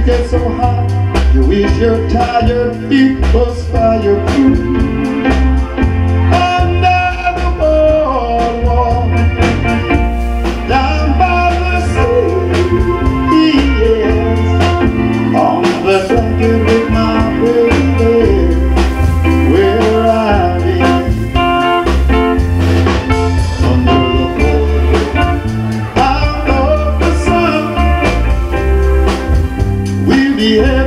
get so hot, you wish your tired feet was fireproof. Under the boardwalk, down by the sea, yes, on the blanket with my baby, we're riding under the boardwalk, out of the sun. We'll be